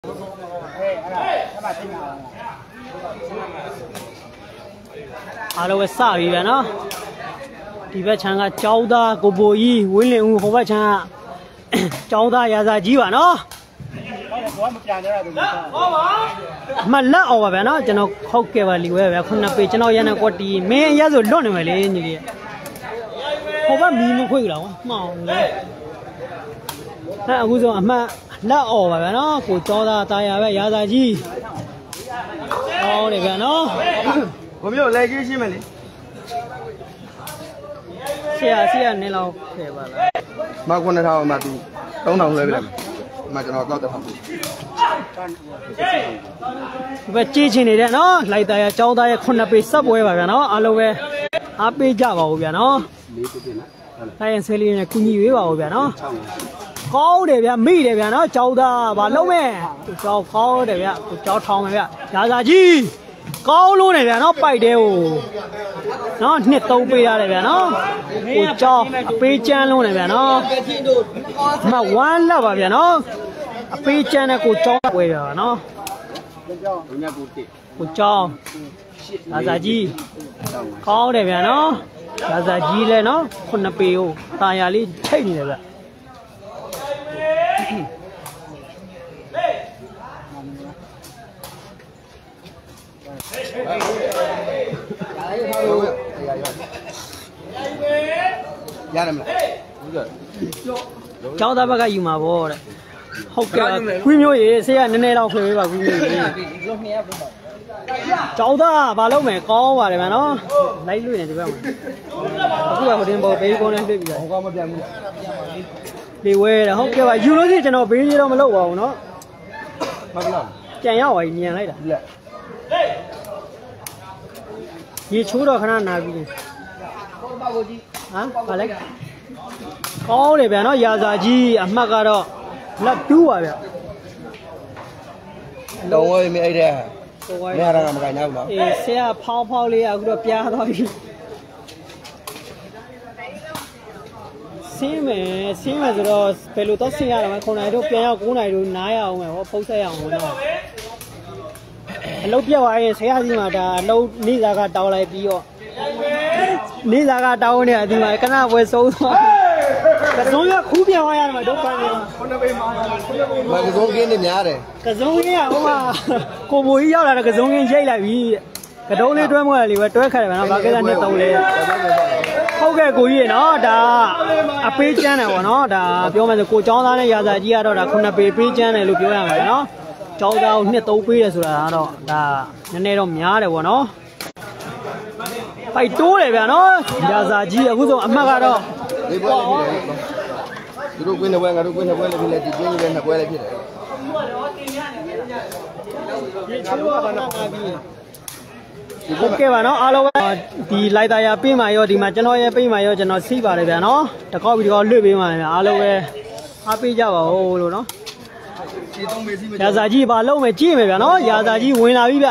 Alo cái sao vậy nó thì bây giờ cháu ta có bố y với liền không phải chăng cháu ta giờ gì vậy nó mà lỡ ở vậy nó cho nó không kêu vào liu vậy không nạp cho nó giờ nó có đi mấy giờ rồi luôn này vậy như vậy không phải mì một khuy đâu màu này à bây giờ mà lỡ ở vậy nó của cháu ta ta giờ gì để vậy nó ผมอยู่เลยกี่ชิ้นมั้ยเสียนี่เราเขียนว่ามาคนละเท่ามาดู3000เลยไปเลยมาကျွန်တော်တော့1000 ပဲကြည့်ချင်နေတယ်နော်လိုက်သားရចောင်းသားရ9ပေစပ်ပွဲပါဗျာနော်အားလုံးပဲအားပေးကြပါဦးဗျာနော်လေးပြည့်နော်တိုင်းရင်ဆဲလေးနဲ့ကုညီရွေးပါဦးဗျာနော်ကောင်းတယ်ဗျာမိတယ်ဗျာနော်ចောင်းသားဘာလုံးမဲ့ကျောင်းကောင်းတယ်ဗျာကျောင်းထောင်းမယ်ဗျာရာဇာကြီးကောင်းလို့နေဗျာနော်ပိုက်တယ်ဟိုနော်နှစ်3ပေးရတယ်ဗျာနော်ဟိုကြောင်းအပေးချမ်းလို့နေဗျာနော်မ1လောက်ပါဗျာနော်အပေးချမ်းတဲ့ကိုကြောင်းပွဲရပါနော်ကိုကြောင်းရာဇာကြီးကောင်းတယ်ဗျာနော်ရာဇာကြီးလဲနော်9ပေဟိုတာယာလေးထိတ်နေတယ်ဗျရတယ်မလားကျောင်းသားဘက်ကယူမှာဗောတဲ့ဟုတ်ကဲ့ခွေးမျိုးရေဆေးကနည်းနည်းတော့ခွေးပေးပါခွေးမျိုးရေကျောင်းသားဘာလုပ်မယ်ကောင်းပါတယ်ဗျာနော်လိုက်လွှင့်နေဒီဘက်မှာအခုကဟိုတင်ပေါ်ဘေးကုန်းနဲ့တွေ့ပြီလားဟိုကမပြန်ဘူးလေဝဲတယ်ဟုတ်ကဲ့ပါယူလို့ရှိရင်ကျွန်တော်ဘေးကြီးတော့မလုပ်ပါဘူးနော်ဟုတ်လားကြံရောက်ပါညံလိုက်တာလက်ရေချိုးတော့ခဏနာပြီလေဟမ်ဘာလဲကောင်းတယ်ဗျာနော်ရာဇာကြီးအမှတ်ကတော့လက်တူးပါဗျာလုံးဝမအဲ့တဲ့မရတာမကိုင်နိုင်ဘူးနော်အေးဆရာဖောင်းလေးအခုတော့ပြားသွားပြီဆင်းမယ်ဆိုတော့ဘယ်လိုတော့ဆင်းရတာမလဲ9နိုင်တို့ပြန်ရောက်9နိုင်တို့နားရအောင်မယ်ဟောဖုတ်ဆက်ရအောင်နော်အလုပ်ပြတ်သွားရင်ဆရာကြီးမှာဒါအလုပ်နေစားကတောင်းလိုက်ပြီးတော့နေစားကတောင်းနေတယ်ဒီမှာကနပွဲဆုံးသွားကစုံရခူးပြန်သွားရတယ်မှာဒုက္ခနေမှာ 9ပေမှာမကစုံကင်းနေများတယ်ကစုံကင်းကဟိုမှာကိုဘိုကြီးရောက်လာတဲ့ကစုံကင်းရိတ်လိုက်ပြီကတုံးလေးတွဲမွေးလေပဲတွဲခတ်တယ်ဗျာနော်ဘာကိစ္စနဲ့တုံးလေးဟုတ်ကဲ့ကိုကြီးနော်ဒါအပေးချမ်းတယ်ဗောနော်ဒါပြောမယ်ဆိုကိုចောင်းသားနဲ့ရာဇာကြီးကတော့ဒါ9ပေပေးချမ်းတယ်လို့ပြောရမှာဗျာနော်ចောင်းသားကို2 3ပေးတယ်ဆိုတာကတော့ဒါနည်းနည်းတော့များတယ်ဗောနော်ပိုက်တိုးတယ်ဗျာနော်ရာဇာကြီးအခုဆိုအမှတ်ကတော့ဒီပွဲလေးဖြစ်တယ်သူတို့ကွင်းတဲ့ပွဲငါတို့ကွင်းတဲ့ပွဲလေးဖြစ်လေဒီကွင်းကြီးလည်း2ပွဲလေးဖြစ်တယ်ဟုတ်ကဲ့ပါနော်အားလုံးဒီလိုက်သားရပေးမှရောဒီမှာကျွန်တော်ရဲ့ပေးမှရောကျွန်တော်စီးပါတယ်ဗျာနော်တကောက်ပြီးတကောက်လွတ်ပေးမှဗျာအားလုံးပဲအားပေးကြပါဦးလို့နော်ရာဇာကြီးပါလုံးမယ်ကြည့်မယ်ဗျာနော်ရာဇာကြီးဝင်လာပြီဗျ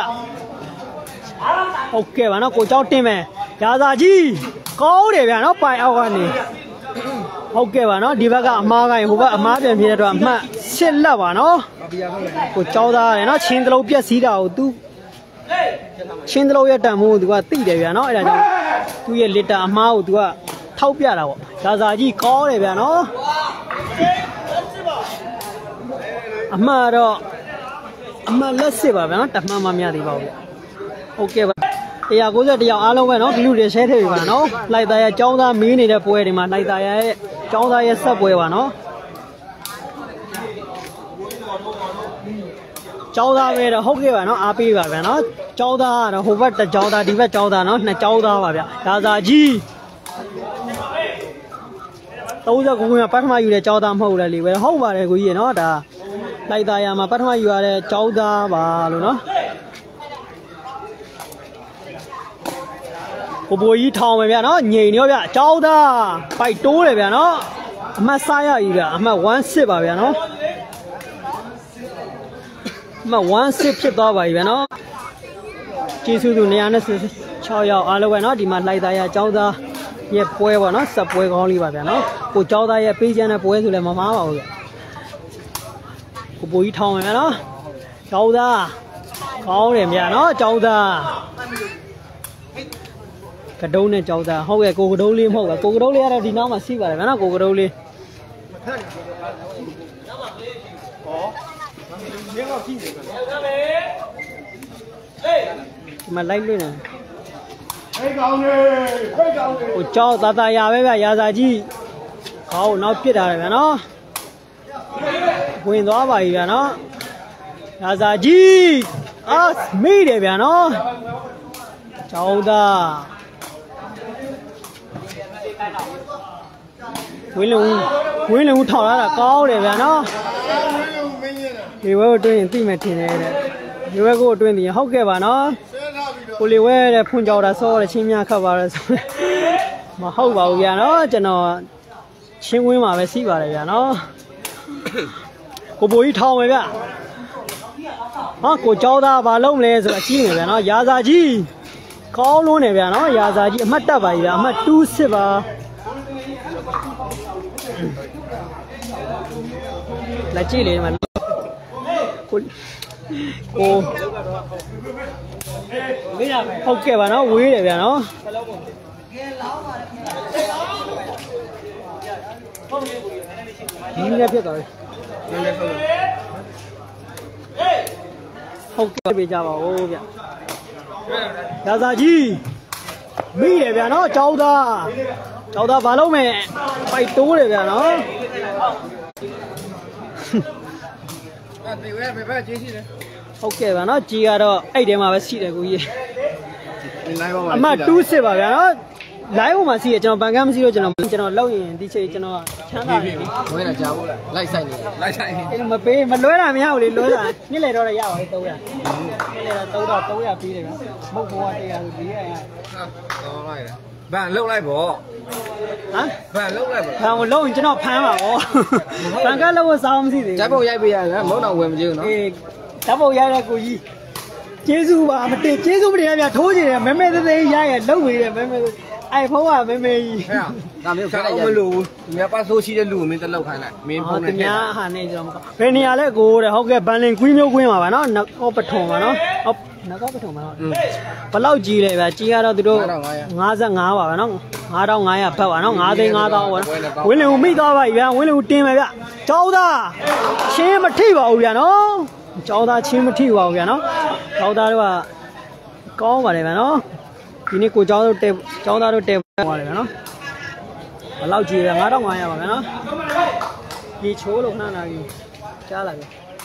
ဟုတ်ကဲ့ပါနော်ကိုเจ้าတင်မယ်ရာဇာကြီးကောင်းတယ်ဗျာနော်ပိုင်အောက်ကနေဟုတ်ကဲ့ပါနော်ဒီဘက်ကအမားကိုင်းဟိုဘက်အမားပြန်ပြတဲ့တော့အမှတ်8လက်ပါနော်ကိုเจ้าသားတယ်နော်ချင်းတလုံးပြက်စီးတာကိုသူချင်းတလုံးရဲ့တန်မိုးသူကတိတယ်ဗျာနော်အဲ့ဒါကြောင့်သူ့ရဲ့လစ်တာအမားကိုသူကထောက်ပြတာပေါ့ရာဇာကြီးကောင်းတယ်ဗျာနော်အမှတ်တော့အမှတ်လက်စစ်ပါဗျာနော်တမှန်မှမရသေးပါဘူးဟုတ်ကဲ့ပါ190ယောက်အားလုံးပဲနော်ဒီလူတွေရှဲထည့်ပြီပါနော်လိုက်သားရဲ့ចောင်းသားမီးနေတဲ့ပွဲတွေမှာလိုက်သားရဲ့ចောင်းသားရဲ့ဆက်ပွဲပါနော်ចောင်းသားပဲတော့ဟုတ်ကဲ့ပါနော်အားပေးပါဗျာနော်ចောင်းသားကတော့ဟိုဘက်တစ်ចောင်းသားဒီဘက်ចောင်းသားနော်2ចောင်းသားပါဗျာရာဇာကြီး39ခုကပထမယူတဲ့ចောင်းသားမဟုတ်လေပဲဟုတ်ပါတယ်ကိုကြီးနော်ဒါလိုက်သားရမှာပထမယူရတဲ့ចောင်းသားပါလို့နော်ကိုဘိုကြီးထောင်မယ်ဗျာနော်ငိန်ရောဗျာចောင်းသားပိုက်တိုးတယ်ဗျာနော်အမှတ်စားရည်ဗျာအမှတ်16ပါဗျာနော်အမှတ်16ဖြစ်သွားပါပြီဗျာနော်ကျေးဇူးသူ126ယောက်အားလုံးပဲနော်ဒီမှာလိုက်သားရចောင်းသားရဲ့ပွဲပေါ့နော်စက်ပွဲကောင်းလေးပါဗျာနော်ကိုចောင်းသားရဲ့ပေးချမ်းတဲ့ပွဲဆိုလည်းမမားပါဘူးဗျာကိုဘိုကြီးထောင်မယ်ဗျာနော် cháu ra có điểm nhà nó cháu ra cái đâu này cháu ra không cái cô đâu liêm không cái cô đâu liêm đâu đi nó mà xí vào đấy nó cô đâu liêm mà lấy luôn này ôi cho ta ya với bà ya ra chi không nó biết rồi nó quên đó vậy vậy nó ya ra chi mi để vậy nó cháu ta quên luôn thọ ra là có để vậy nó thì với tôi tin mẹ thì này thì với cô tôi thì hốc cái bà nó cô liều với phun dầu đã so là chim nha khâu vào rồi mà hốc vào kìa nó cho nó chim quý mà phải xí vào đây kìa nó cô bùi thau vậy kìa hả cô cháu ta vào lông lên rồi chi này kìa nó giá giá chi có luôn này kìa nó giá giá chi mất ta vậy kìa mất tu xí vào là chi này mà cô ok bà nó quý để bà nó nhìn ra biết rồi ok bây giờ bảo ô vậy ra ra gì mi để bà nó cháu ta vào lâu mẹ bay tú để bà nó ok bà nó chỉ là đó ai để mà phải xịt đấy cô gì mà tu sửa bà nó lái mà xịt cho nó bằng cam xịt cho nó lâu thì đi chơi cho nó chán rồi mới là cháu lại xài mà bé mà lối làm nhau thì lối là như này đó là giàu hay tôi à cái này là tôi là phí này bốc hoa thì là phí này bạn lâu lại bỏ hả bạn lâu lại bỏ không lâu thì cho nó phá mà bạn cái lâu sao không gì trái bầu dây bây giờ mỗi đầu quên chứ nó trái bầu dây là cái gì chế du mà chế du bây giờ thối gì mấy mấy cái dây lâu rồi mấy ai phô à mấy làm việc cái này mới lù nhà ba số chi lù mình tân lâu khai lại mình không này nhà hàng này rồi bên này là cô đấy họ cái bàn lên quý miêu quý mà nó có bật thùng mà nó có bật thùng mà nó lâu gì đấy và chỉ là từ đâu ngã ra ngã vào nó ngã đâu ngã à vào nó ngã đây ngã đâu quý liệu mấy đó vậy vậy quý liệu tiền vậy cháu ta chế mà thi vào vậy nó cháu ta chế mà thi vào vậy nó cháu ta là có vào đây mà nó ini cô cháu ta đâu tèm ngoài này nó lâu gì là ngã đâu ngoài à nó đi chỗ luôn ha này trả lại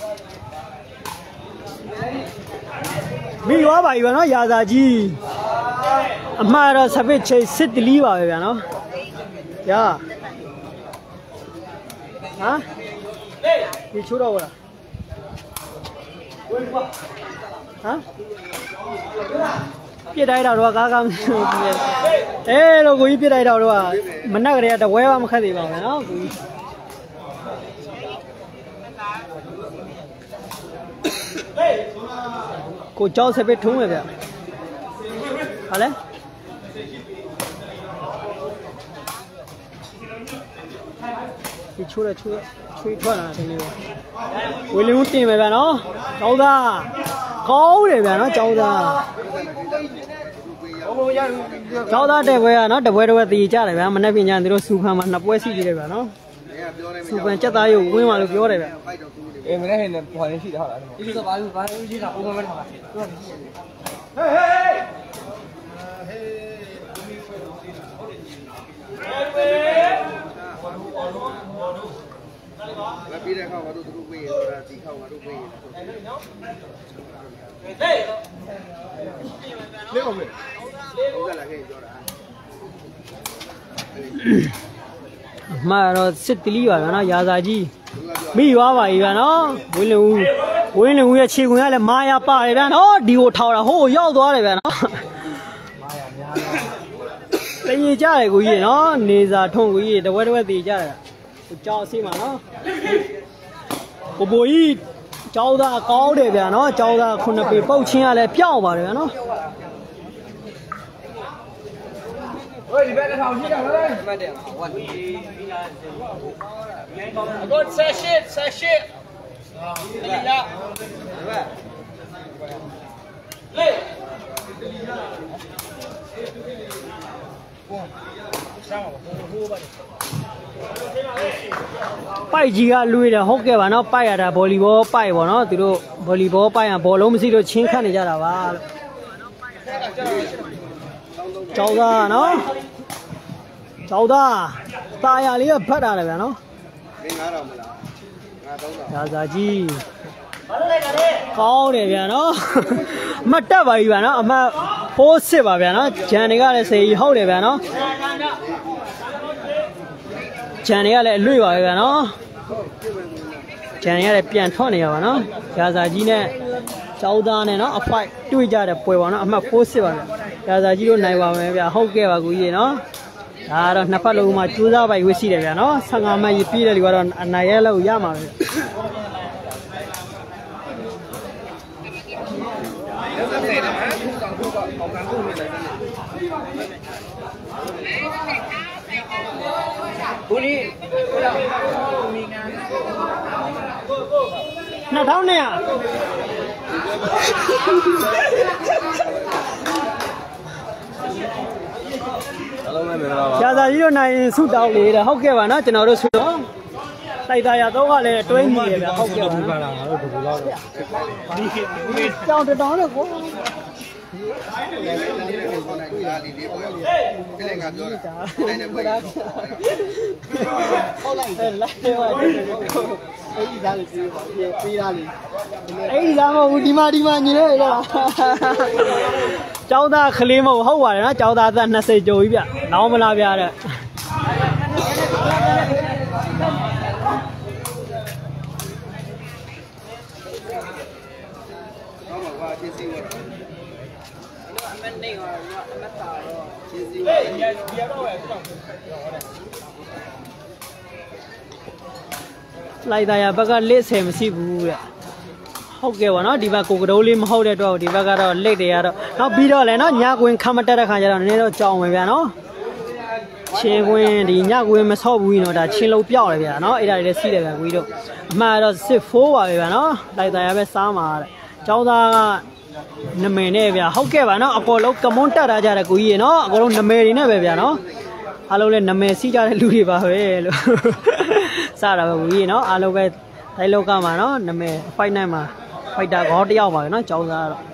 mi quá vậy mà nó già gì mà nó sắp phải chơi xích lý vào vậy nó ya hả đi chỗ đâu rồi hả biết đây đâu rồi cả cam ê nó cũng biết đây đâu rồi mình nói cái này là quay mà khai gì vào nó cô cháu sẽ biết thúng rồi kìa hả đấy thì chú chui thoát là thành nhiều quỳ lên một tiền mày nó cháu ra khó để nó cháu ra đẹp vậy nó đẹp vậy thì cha này mình nói bây giờ thì nó sụp mà nó quay xí gì đấy nó sụp chắc ta yêu quên mà được vô đấy em mới nói là hỏi đến chị đã hỏi lại đi cái bài gì nào cũng mới hỏi là bây giờ không có đủ quỳ là chỉ không có đủ quỳ lấy không vậy không ra là cái chỗ đó mà nó xích lý vào nó giá giá gì mi quá vậy và nó với lưu chi cũng là maya pa đấy nó điều thầu là hô yêu đó đấy nó lấy gì cha này cái gì nó nề ra thông cái gì đâu thì cha này cho xí mà nó cô bùi cháu ta có để về nó cháu ta không được bị bao chia lại béo vào đấy nó ơi đi về cái phòng chi nào đấy mà để con xe shit đi ra ပိုက်ကြီးကလွေးတယ်ဟုတ်ကဲ့ပါနော်ပိုက်ရတာဗော်လီဘောပိုက်ပေါ့နော်သူတို့ဗော်လီဘောပိုက်ရဘောလုံးမရှိလို့ချင်းခတ်နေကြတာပါလို့ကျောင်းသားနော်ကျောင်းသားตาရလေးကဖတ်တာလေဗျာနော်9000မလား9000ဒါစာကြီးကောင်းတယ်ဗျာနော်အမှတ်တက်ပါပြီဗျာနော်အမှတ်46ပါဗျာနော်ဂျန်တွေကလည်းစေကြီးဟုတ်တယ်ဗျာနော်ဂျန်တွေကလည်းအလွေပါပဲဗျာနော်ဂျန်တွေကလည်းပြန်ထွက်နေရပါနော်ရာဇာကြီးနဲ့ကျောင်းသားနဲ့နော်အဖိုက်တွေ့ကြတဲ့ပွဲပါနော်အမှတ်46ပါဗျာရာဇာကြီးတို့နိုင်ပါမယ်ဗျာဟုတ်ကဲ့ပါကူကြီးနော်ဒါတော့နှစ်ဖက်လုံးမှာကျိုးစားပိုက်ဝစ်ရှိတယ်ဗျာနော်15မှတ်ရပြည့်တဲ့လူကတော့အနိုင်ရလို့ရမှာပဲဘူးလီ2000နဲ့ရာဇာကြီးတို့နိုင်ဆုတောင်းလေတဲ့ဟုတ်ကဲ့ပါနော်ကျွန်တော်တို့ဆုတော့တိုက်သားရတော့ကလည်းတွဲညီရဗျဟုတ်ကဲ့ပါနော်ကြောင်တောင်းတော့ကိုအဲ့ဒီသားမဟုတ်ဒီမှာညီလေးရလားကျောင်းသားကလေးမဟုတ်ပါတယ်နော်ကျောင်းသားသက်20ကျော်ပြီဗျလောင်းမလားဗျတဲ့လိုက်သားရဘက်ကလက်ဆယ်မရှိဘူးဗျဟုတ်ကဲ့ပါနော်ဒီဘက်ကိုကတိုးလေးမဟုတ်တဲ့တော့ဒီဘက်ကတော့လက်တွေကတော့နောက်ပြီးတော့လည်းနော်ညကွင်းခမတက်တဲ့ခါကျတော့နည်းနည်းတော့ကြောင်ပဲဗျာနော်ချင်းကွင်းဒီညကွင်းမဆော့ဘူးနော်ဒါချင်းလုံးပြောက်တယ်ဗျာနော်အဲ့ဒါတွေလည်းစီးတယ်ဗျာကိုကြီးတို့အမှန်တော့စစ်ဖိုးပါပဲဗျာနော်လိုက်သားရပဲစားမှာတဲ့ကျောင်းသားကနမယ်နဲ့ဗျာဟုတ်ကဲ့ပါနော်အပေါ်လုံးကမွန်းတက်တာကြတယ်ကိုကြီးရေနော်အကုန်လုံးနမယ်တွေနဲ့ပဲဗျာနော်အားလုံးလည်းနမယ်စီးကြတဲ့လူတွေပါပဲလို့စတာပဲကိုကြီးနော်အားလုံးပဲတိုင်းလောကမှာနော်နမယ်ဖိုက်နိုင်မှာဖိုက်တာခေါ်တယောက်ပါပဲနော်ကျောင်းသားတော့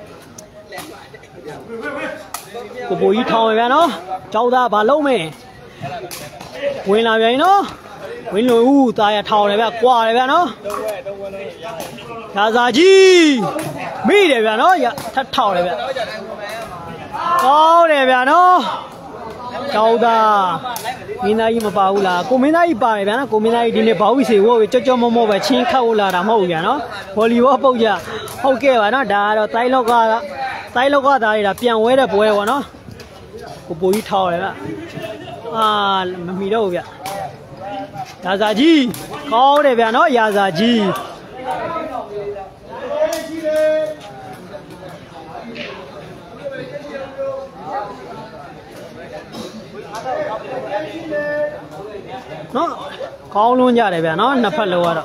ကိုပူကြီးထောင်းပဲဗျာနော်ကျောင်းသားဘာလုံးမဲဝင်လာပြန်နော်ဝင်လို့ဦးตาရထောင်းတယ်ဗျကွာတယ်ဗျာနော်ရာဇာကြီးမိတယ်ဗျာနော်ထပ်ထောင်းတယ်ဗျကောင်းတယ်ဗျာနော်ကျောင်းသားမင်းသားကြီးမပါဘူးလားကိုမင်းသားကြီးပါတယ်ဗျာနော်ကိုမင်းသားကြီးဒီနေ့ဘောက်ဝီစီဝေါ်ကြော့ကြော့မောမောပဲချင်းခတ်ဝလာတာမဟုတ်ဘူးဗျာနော်ဗော်လီဘောပုတ်ကြဟုတ်ကဲ့ပါနော်ဒါကတော့တိုင်းလောက်ကသားတွေဒါပြန်ဝဲတဲ့ပွဲပေါ့နော်ကိုပူကြီးထောင်းတယ်ဗျအာမမီတော့ဘူးဗျရာဇာကြီးကောင်းတယ်ဗျာနော်ရာဇာကြီးနော်ကောင်းလုံးကြတယ်ဗျာနော်နှစ်ဖက်လုံးကတော့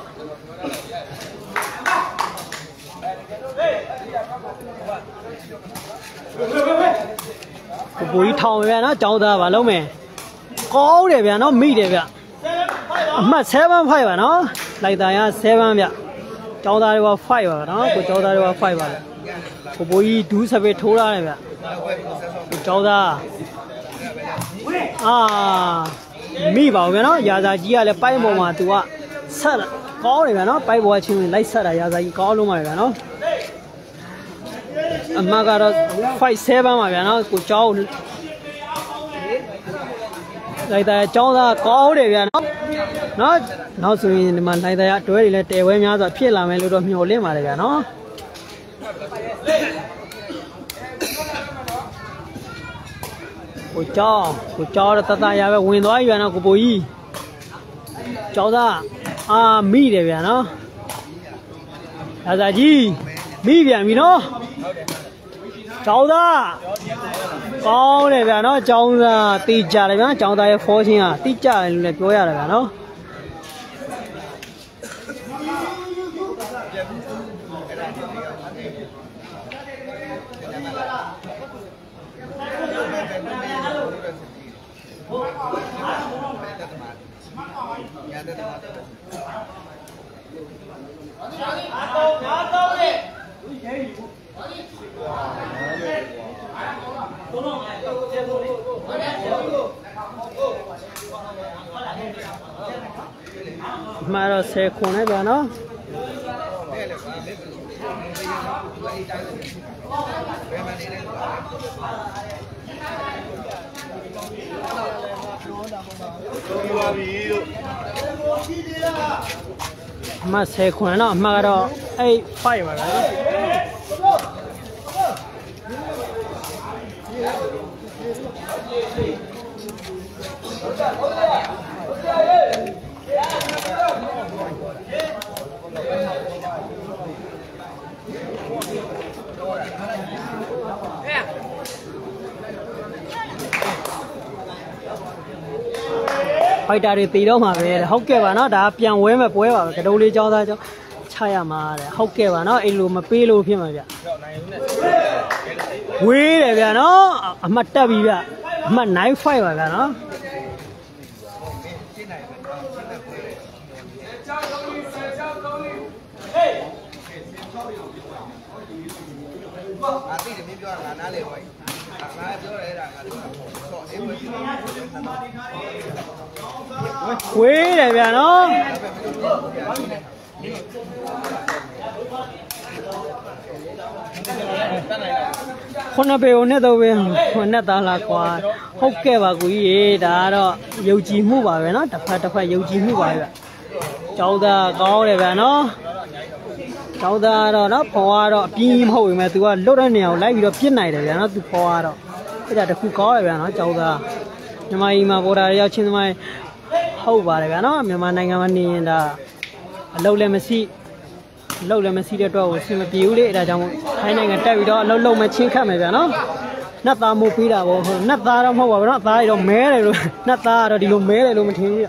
ကိုပူကြီးထောင်းဗျာနော်ကျောင်းသားပါလုံးမယ်ကောင်းတယ်ဗျာနော်မိတယ်ဗျအမှတ်7 5ပါနော်လိုက်တာရ7ဗျကျောင်းသားတွေက5ပါနော်ကိုကျောင်းသားတွေက5ပါလေကိုပူကြီးဒူးစပစ်ထိုးရတယ်ဗျကိုကျောင်းသားမိပါဘူးဗျာနော်ရာဇာကြီးကလည်းပိုက်ပေါ်မှာသူကဆက်ကောင်းတယ်ဗျာနော်ပိုက်ပေါ်ချင်းလိုက်ဆက်တာရာဇာကြီးကောင်းလုံးပါဗျာနော်အမကတော့5 7ပါဗျာနော်ကိုကျောင်းလိုက်တာကျောင်းသားကောင်းတယ်ဗျာနော်နောက်ဆိုရင်ဒီမှာလိုက်တာရတွဲတွေလည်းတဲဝဲများစွာဖြစ်လာမယ်လို့တော့မျှော်လင့်ပါတယ်ဗျာနော်ကိုကျောင်းတော့တတရပဲဝင်သွားပြီဗျာနော်ကိုပူကြီးကျောင်းသားမိတယ်ဗျာနော်ရာဇာကြီးမိပြန်ပြီနော်ကျောင်းသားကောင်းတယ်ဗျာနော်ကျောင်းသားတိကျတယ်ဗျာကျောင်းသားရဲ့ဖောချင်းကတိကျတယ်လို့လည်းပြောရတယ်ဗျာနော် mà rồi xe khôn đấy bà nó mà xe khôn nó mà rồi ấy phải mà phải trả được tí đâu mà về hốc kia bà nó đã piang quế mà quế vào cái đâu đi cho ra cho chai mà hốc kia bà nó luôn mà pi luôn phim mà vậy quế này vậy nó mặt ta bị vậy mặt nãy phải vậy nó quế này vậy nó con nó béo nè đâu béo con nó ta là quá hốc kia bà quý gì đó dầu chi mua bà vậy nó tập phải dầu chi mua bà vậy cháu ta có này vậy nó cháu ta đó nó phò đó pin hồi mà tụi lúc đó nghèo lấy được biết này để nó tụi phò đó bây giờ được không có này vậy nó cháu ta nhưng mà bữa nay giao trên mai hậu bà này vậy nó mà này mà nhìn là lâu lên mà xí được đâu xí mà biểu đấy là trong hai này người trai đó lâu mà chiến khám này vậy nó ta mua pí đã bộ nó ta đâu không bảo nó ta đi đâu mé này luôn nó ta rồi đi đâu mé này luôn mà thế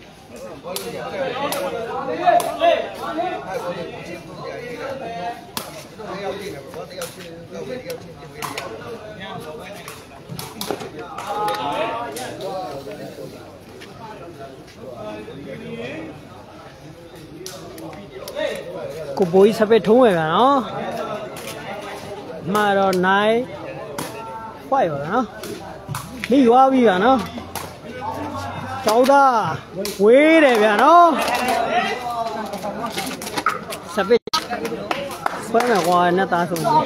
cô bố sắp về thúng rồi cả nó mà rồi này phải rồi nó đi qua đi cả nó cháu ta quế để cả nó sắp về phải là qua nó ta xuống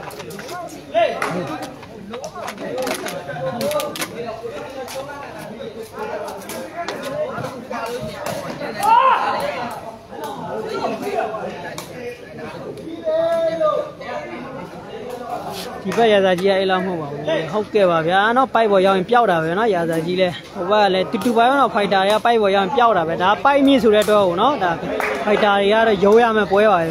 chỉ bây giờ gì ấy làm không hốc kia bà vậy nó bay vào dòng béo đã vậy nó giờ gì đây và lại tụt vào nó phải đá bay vào dòng béo đã vậy đã bay mi xuống đây đâu nó đã phải đá ra rồi dối ra mà bơi vào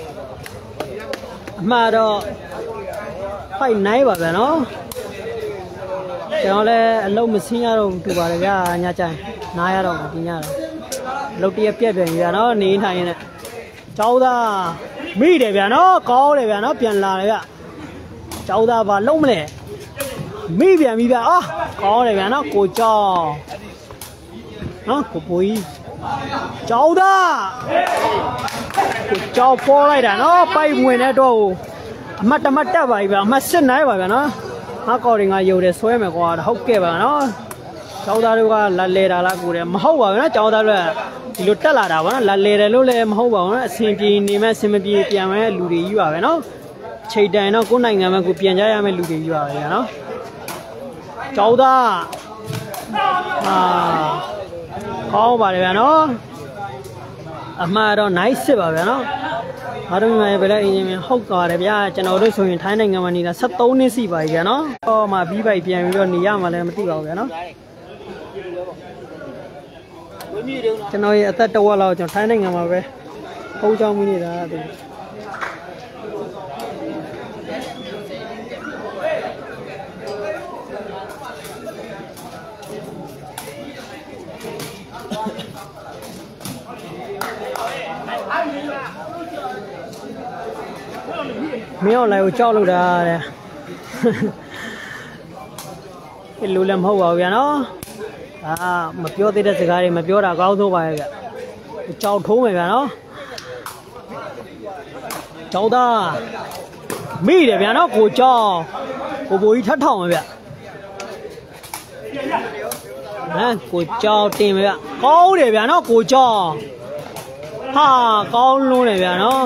mà đó phải nấy bà vậy nó cho nên lâu mình xin nhau tụi bà ra nhà trai nãy đâu thì nhà lâu tiệp biết về nó nín thay này cháu ta mi để về nó có để về nó tiền là đấy ạ cháu ta vào lông này mi về có để về nó cổ cho nó cổ bùi cháu ta cổ cho po lại đã nó bay mùi này đâu mắt vậy và mắt xinh này vậy nó có đi ngay dù để xoay mà qua hốc kia vào nó cháu ta đi qua là lê ra là cụ để mà hốc vào nó cháu ta là lụt ta là đâu nó là lê ra lúc lê mà hốc vào nó xin đi ni mà xin đi piang mà lụt đi vào nó chơi đàn nó cũng này mà cụ piang ra mà lụt đi vào nó cháu ta khó vào đây nó mà đó nice vào nó ở đây mà bây giờ mình hốc vào đây bây cho nó đối với thái này mà ni là sắp tối nên xí vậy nó mà bí vậy piang rồi ni mà lại mà tí vào nó cho nói ở tết đâu là cho thái này mà về không cho mình ra thì miêu lại cho luôn đã cái lũ làm hậu vào vậy nó màပြောtới đây thì cái màပြောlà cao thu vậy cháu thú mày nó cháu ta mi để vậy nó của cho của bùi thất thòng mày vậy của cho tìm mày vậy có để vậy nó của cho Ha con luôn này vậy nó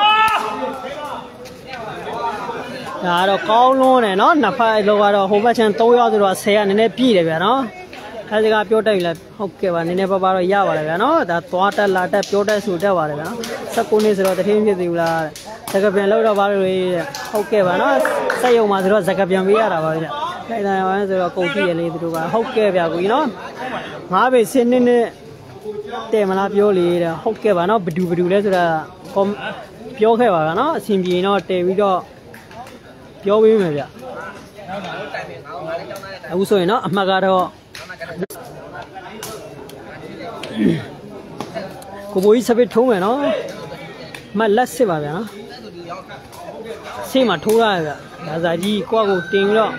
đó rồi con luôn này nó nạp phải rồi đó hôm nay chân tôi rồi xe này pi này vậy nó cái gì cả biểu đây là ok và này bà rồi ya vào này nó đã toa ta là ta biểu đây suốt vào này nó sắc cô này rồi thì thêm cái gì là cái bên lâu đó vào rồi ok và nó xây dựng mà rồi cái bên bây giờ vào rồi cái này rồi công ty này rồi ok và quý nó mà về xin nên để mà làm biểu lý là ok và nó bự đấy rồi còn biểu cái vào nó xin gì nó để bây giờ biểu với mình vậy u soi nó mà cái đó cô bố sẽ biết thú mày nó mà lát xí vào vậy nó xí mà thú ra vậy là giờ gì qua cô tiền đó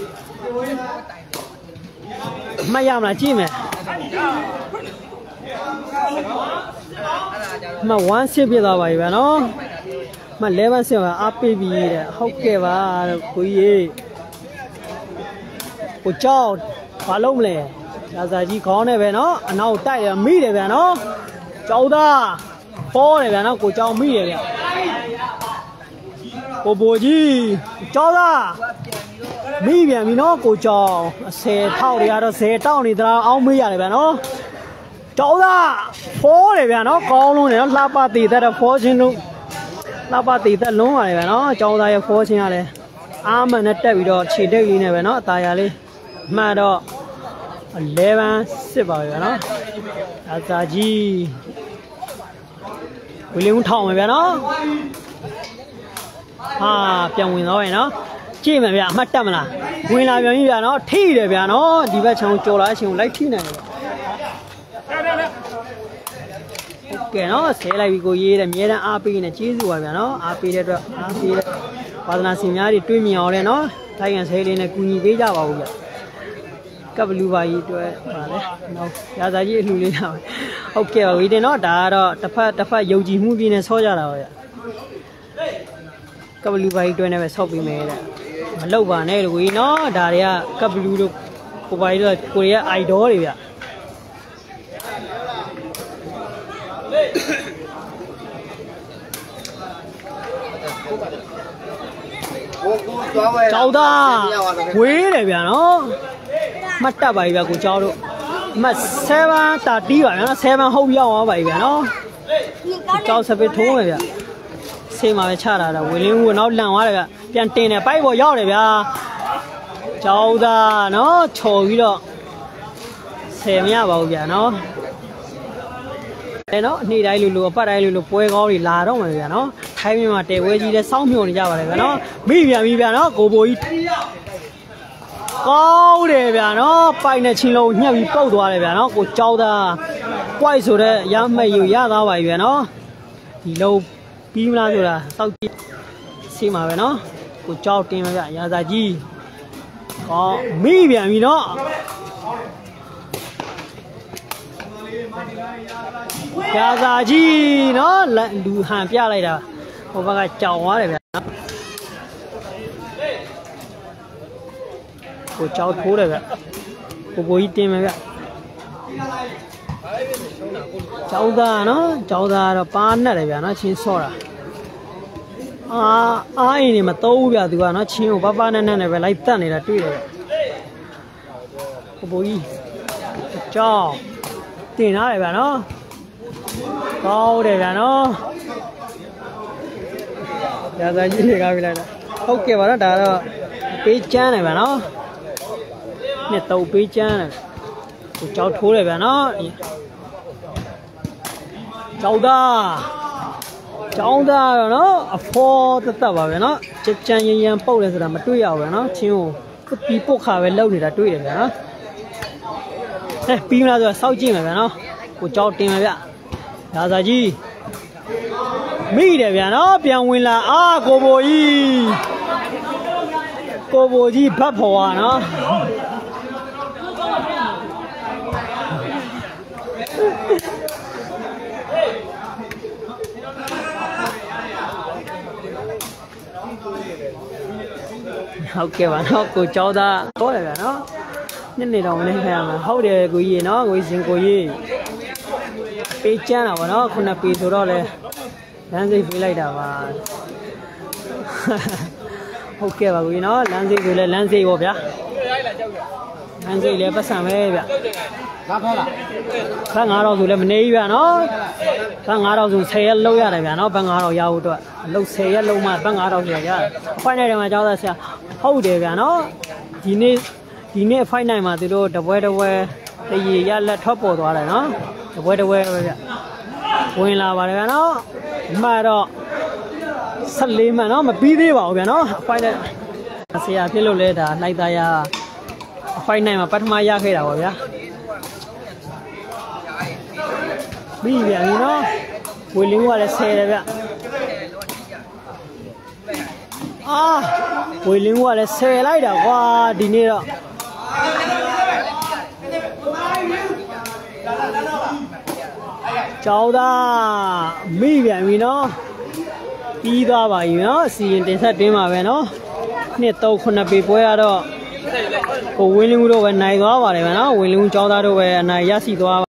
mà làm là chi mày mà one xí biết là vậy nó mà lấy one xí là áp bị đấy ok và cô gì cô cháu phá lông lệ là giờ gì có này về nó nào tay là mì này về nó cháu ta phô này về nó của cháu mì này về cô bố gì cháu ta mì về mì nó của cháu xe thao đi ra xe tao đi ra áo mì này về nó cháu ta phô này về nó con luôn này nó la ba tỷ ta là phô trên luôn la ba tỷ ta luôn này về nó cháu ta phô trên này mà nó chạy bị đó chỉ đây này về nó tài đi mà đó lấy mà xếp vào vậy nó là sao gì William thòng vậy nó 병ဝင်တော့နော်ကြည့်မယ်ဗျအမှတ်တက်မလားဝင်လာပြန်ပြီဗျနော်ထိတယ်ဗျနော်ဒီဘက်ချောင်းကြော်လာအချိန်ကိုလိုက်ထိနိုင်တယ်ကဲနော်ဆဲလိုက်ပြီကိုရေးတယ်အများတန်းအားပေးနေကျေးဇူးပါဗျနော်အားပေးတဲ့အတွက်အားပေးတဲ့ဝါသနာရှင်များတွေတွေးမြင်အောင်လဲနော်တိုင်းရန်ဆဲလေးနဲ့ကူညီပေးကြပါဦးဗျကပ်ဘလူးပါကြီးတွေ့ပါလေနော်ရာဇာကြီးအလှူလေးရပါဟုတ်ကဲ့ပါဝီတင်နော်ဒါကတော့တစ်ဖက်ယုံကြည်မှုပြည့်နေဆောကြတာပါဗျကပ်ဘလူးပါကြီးတွေ့နေပဲဆောက်ပြီးမယ်တဲ့မလောက်ပါနဲ့လို့ကြီးနော်ဒါတွေကကပ်ဘလူးတို့ကိုပါကြီးတို့ကိုရဲ့ idol တွေဗျကျောင်းသားဝေးတယ်ဗျာနော်မှတ်တက်ပါပြီဗျာကိုကျောင်းတို့မှတ်7တာတီးပါဗျာနော်7ဟုတ်ရောက်သွားပါပြီဗျာနော်ကျောင်းစပစ်ထိုးမယ်ဗျာဆေးမှာပဲချတာတော့ဝေလင်းဦးနောက်လန်သွားတယ်ဗျာပြန်တင်တယ်ပိုက်ပေါ်ရောက်တယ်ဗျာကျောင်းသားနော်ချော်ပြီးတော့10မရပါဘူးဗျာနော်နော်နေ့တိုင်းလိုအပတ်တိုင်းလိုပွဲကောင်းတွေလာတော့မယ်ဗျာနော်ထိုင်းမြန်မာတဲဝဲကြီးလဲစောင်းမြုံနေကြပါတယ်ဗျာနော်မိပြန်ပြီဗျာနော်ကိုဘိုကြီးကောင်းတယ်ဗျာနော်ပိုက်နဲ့ချင်းလုံးညှက်ပြီးပုတ်သွားတယ်ဗျာနော်ကိုကြောက်တာပွိုက်ဆိုတဲ့ရမဲ့ယူရသားပါပြီဗျာနော်ဒီလုံးပြီးမလားဆိုတာစောက်ကြည့်စီမှာပဲနော်ကိုကြောက်တင်ပါဗျာရာဇာကြီးကောင်းမိပြန်ပြီနော်ရာဇာကြီးနော်လူဟန်ပြလိုက်တာဟိုဘက်ကကြောင်သွားတယ်ဗျာကိုကြောက်ထိုးတယ်ဗျကိုဘိုးကြီးတင်မယ်ဗျကျောင်းသားနော်ကျောင်းသားတော့ပါနဲ့တယ်ဗျာနော်ချင်းဆော့တာအားရင်နေမတော့ဘူးဗျာသူကနော်ချင်းကိုပပနဲ့နဲ့ပဲလိုက်တက်နေတာတွေ့တယ်ကိုဘိုးကြီးကြောင်းတင်ထားတယ်ဗျာနော်ကောင်းတယ်ဗျာနော်ရာဇာကြီးတွေကပြလိုက်တာဟုတ်ကဲ့ပါတော့ဒါတော့ပေးချမ်းတယ်ဗျာနော်နှစ်တုပ်ပေးချမ်းတယ်ကိုကြောက်ထိုးတယ်ဗျာနော်ကြောက်သားတော့နော်အဖော်တက်ပါဗျာနော်ချမ်းရန်ပုတ်လဲဆိုတာမတွေ့ရဘူးဗျာနော်ချင်းကိုပြီးပုတ်ခါပဲလောက်နေတာတွေ့တယ်ဗျာနော်ပြီးမလားဆိုတော့စောက်ကြည့်မယ်ဗျာနော်ကိုကြောက်တင်မယ်ဗျရာဇာကြီးမိတယ်ဗျာနော်ပြန်ဝင်လာကိုဘိုကြီးဘတ်ဖော်နော်ဟုတ်ကဲ့ပါနော်ကိုကျောင်းသားတော့တယ်ဗျာနော်နေ့တော့မနေခံရမှာဟုတ်တယ်ကိုကြီးနော်ကိုရှင်ကိုကြီးပေးချမ်းတာပေါ့နော်ခုနှစ်ပေဆိုတော့လေလမ်းစိတ်ပေးလိုက်တာပါဟုတ်ကဲ့ပါကိုကြီးနော်လမ်းစိတ်ဆိုလဲလမ်းစိတ်ပေါ့ဗျာလမ်းစိတ်လဲပတ်စံပဲဗျကားဖောက်လားဘတ်9000ဆိုလဲမနေကြီးဗျာနော်ဘတ်9000ဆို10ရက်လုံးရတယ်ဗျာနော်ဘတ်9000ရဖို့အတွက်အလုပ်10ရက်လုံးမှဘတ်9000ကျရတယ်အဖိုက်နိုင်တယ်မှာကျောင်းသားဆရာဟုတ်တယ်ဗျာနော်ဒီနေ့အဖိုက်နိုင်မှာသူတို့တပွဲတရေရလက်ထွက်ပေါ်သွားတယ်နော်တပွဲပဲဗျဝင်လာပါတယ်ဗျာနော်အမှတော့14မှန်နော်မပြီးသေးပါဘူးဗျာနော်အဖိုက်နဲ့ဆရာဖြစ်လို့လဲဒါလိုက်သားရအဖိုက်နိုင်မှာပထမရခဲ့တာပေါ့ဗျာပြီးပြန်ပြီနော်ဝေလင်းကလည်း10တယ်ဗျအာဝေလင်းကလည်း10လိုက်တာကွာဒီနေ့တော့ကျောင်းသားမိပြန်ပြီနော်ပြီးသွားပါပြီနော်အစီရင်တင်ဆက်တင်းပါပဲနော်နှစ်3 9ပေပွဲရတော့ကိုဝင်းလင်းဦးတို့ပဲနိုင်သွားပါတယ်ဗျာနော်ဝင်းလင်းဦးကျောင်းသားတို့ပဲအနိုင်ရရှိသွား